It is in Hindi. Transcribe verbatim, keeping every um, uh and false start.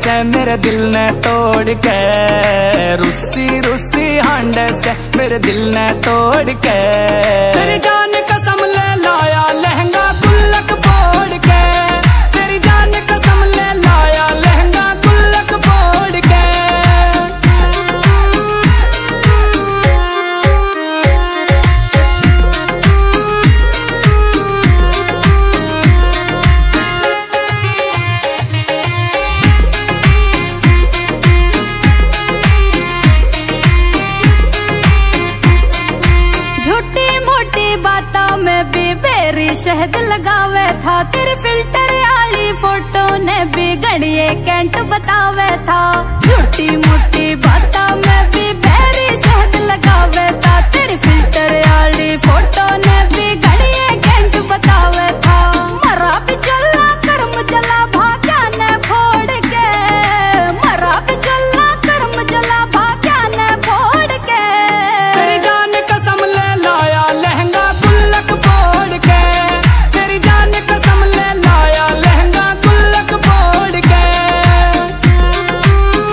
से मेरे दिल ने तोड़ के, रुस्सी रुस्सी हांडे से मेरे दिल ने तोड़ के। तेरी जान कसम ले लाया लहंगा गुल्लक फोड़ के, तेरी जान कसम ले लाया लहंगा गुल्लक फोड़ के। में भी बेरी शहद लगावे था, तेरे फिल्टर आली फोटो ने भी घड़िए कैंट बतावे था। झूठी मोटी बातों में